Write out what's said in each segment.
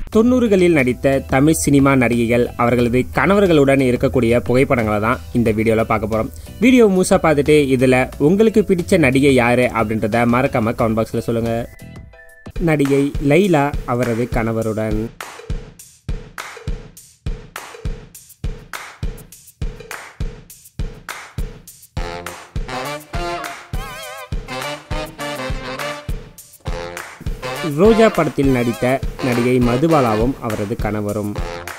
90களில் நடித்த தமிழ் சினிமா நடிகைகள் அவர்களது கணவர்களுடன் இருக்கக்கூடிய புகைப்படங்களை தான் இந்த வீடியோவில் பார்க்க போகிறோம். வீடியோ முழுசாக பார்த்துட்டு இதில் உங்களுக்கு பிடிச்ச நடிகை யார் அப்படின்றத மறக்காம கமெண்ட் பாக்ஸில் சொல்லுங்கள். நடிகை லைலா அவரது கணவருடன். ரோஜா படத்தில் நடித்த நடிகை மதுபாலாவும் அவரது கணவரும்.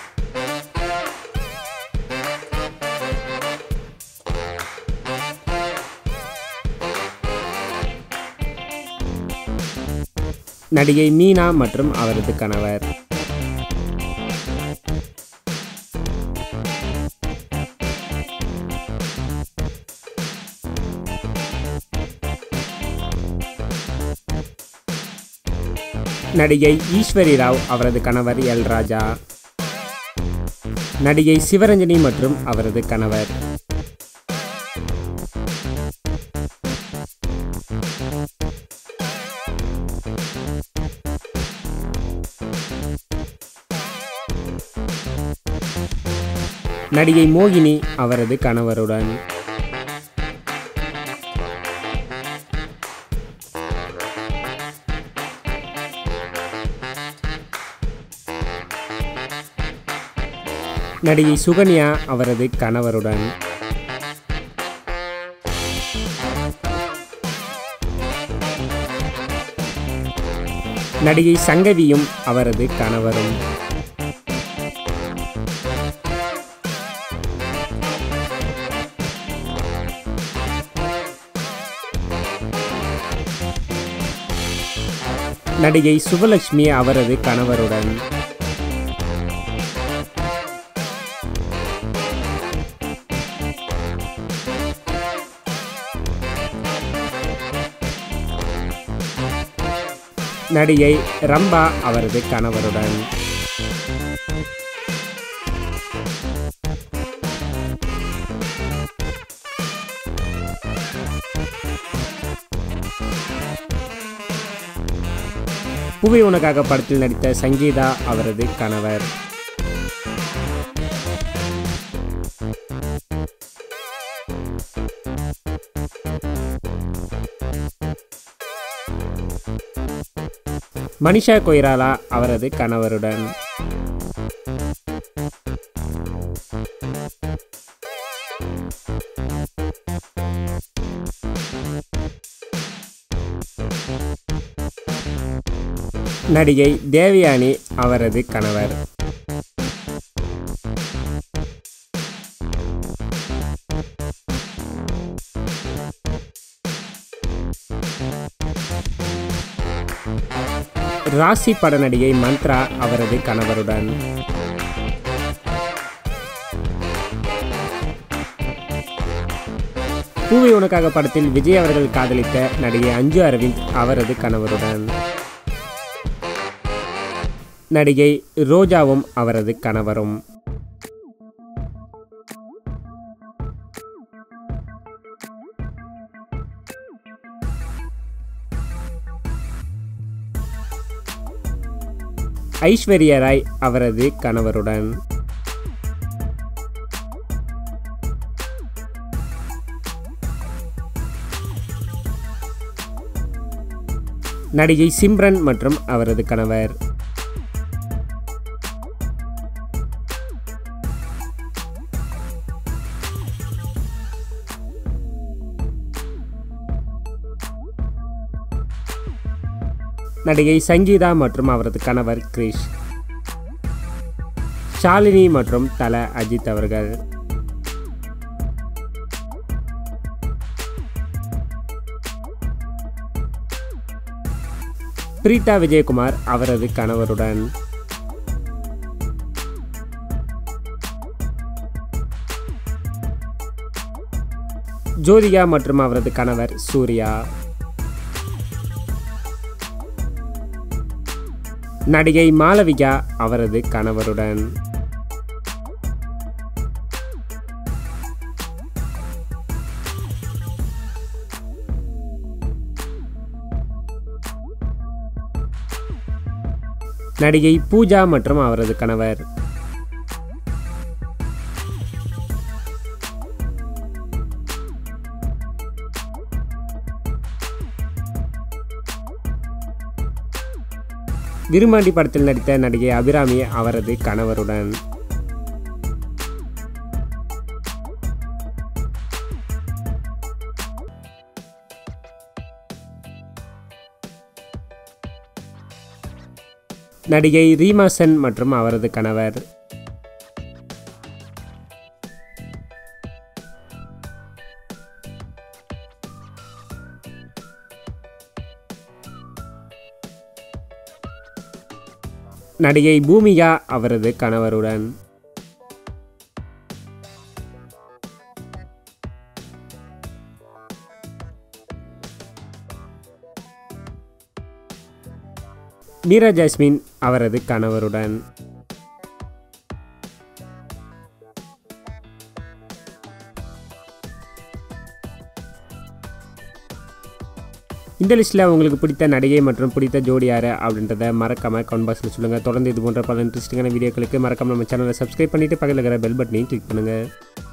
நடிகை மீனா மற்றும் அவரது கணவர். நடிகை ஈஸ்வரி ராவ் அவரது கணவர் எல் ராஜா. நடிகை சிவரஞ்சனி மற்றும் அவரது கணவர். நடிகை மோகினி அவரது கணவருடன். நடிகை சுகன்யா அவரது கணவருடன். நடிகை சங்கவியும் அவரது கணவரும். நடிகை சுபலட்சுமி அவரது கணவருடன். நடிகை ரம்பா அவரது கணவருடன். பூவே உனக்காக படத்தில் நடித்த சங்கீதா அவரது கணவர். மனிஷா கொய்ராலா அவரது கணவருடன். நடிகை தேவயானி அவரது கணவர். ராசி பட நடிகை மந்த்ரா அவரது கணவருடன். பூவே உனக்காக படத்தில் விஜய் அவர்கள் காதலித்த நடிகை அஞ்சு அரவிந்த் அவரது கணவருடன். நடிகை ரோஜாவும் அவரது கணவரும். ஐஸ்வர்யா ராய் அவரது கணவருடன். நடிகை சிம்ரன் மற்றும் அவரது கணவர். நடிகை சங்கீதா மற்றும் அவரது கணவர் கிரிஷ். ஷாலினி மற்றும் தல அஜித் அவர்கள். பிரீட்டா விஜயகுமார் அவரது கணவருடன். ஜோதிகா மற்றும் அவரது கணவர் சூர்யா. நடிகை மாளவிகா அவரது கணவருடன். நடிகை பூஜா மற்றும் அவரது கணவர். விருமாண்டி படத்தில் நடித்த நடிகை அபிராமி அவரது கணவருடன். நடிகை ரீமா சென் மற்றும் அவரது கணவர். நடிகை பூமிகா அவரது கணவருடன். மீரா ஜாஸ்மின் அவரது கணவருடன். இந்த லிஸ்ட்டில் உங்களுக்கு பிடித்த நடிகை மற்றும் பிடித்த ஜோடி யார் அப்படின்றத மறக்காமல் கமெண்ட் பாக்ஸில் சொல்லுங்கள். தொடர்ந்து இது போன்ற பல இன்ட்ரெஸ்டிங்கான வீடியோக்களுக்கு மறக்காமல் நம்ம சேனலை சப்ஸ்கிரைப் பண்ணிவிட்டு பக்கத்தில் இருக்கிற பெல் பட்டனையும் கிளிக் பண்ணுங்கள்.